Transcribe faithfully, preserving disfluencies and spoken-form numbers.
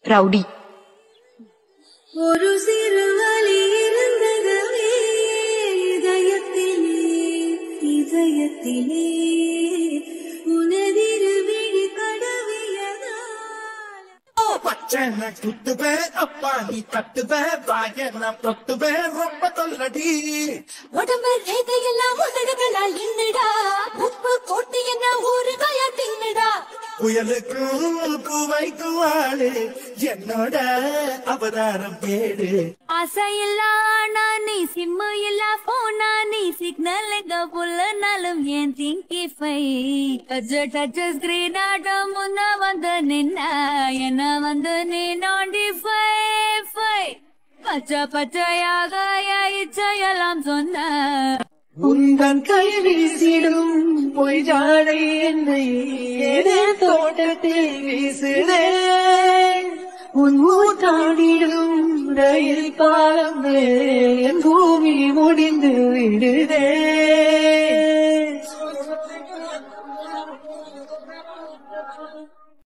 Rowdy. ஒரு சிறு வலி இருந்ததவே இதயத்திலே இதயத்திலே உனதிரு விழி கடவியதா பச்சனை குத்துவேன் அப்பா நீ கட்டுவேன் வாயன தொட்டுவேன் ரொம்ப தொல்லடி உடம்பு ரேகையெல்லாம் உதடுகளால் இன்னடா உப்பு போட்டு என்ன ஊரு கயா தின்னடா புயலுக்கும் பூவைக்கும் ஆளு என்னோட அவதாரம் கேடு ஆசையில்லா நானி சிம்மு இல்லா போனா நீ சிக்னல் எங்க புல்லனாலும் ஏன் திங்கிஃபை டச் டச் ஸ்கிரீன் ஆட்டம் முன்ன வந்து நின்ன என்ன வந்து நீ நோண்டிஃபை ஃபை பச்சை பச்சையாக இச்சையெல்லாம் சொன்ன உந்தன் கை வீசிடும் பொய் ஜாடை என்னை ஏதே தோட்டத்தில் வீசுதே உன் ஊட்டாடிடும் ரயில் பாலம் என் பூமி முடிந்து விடுதே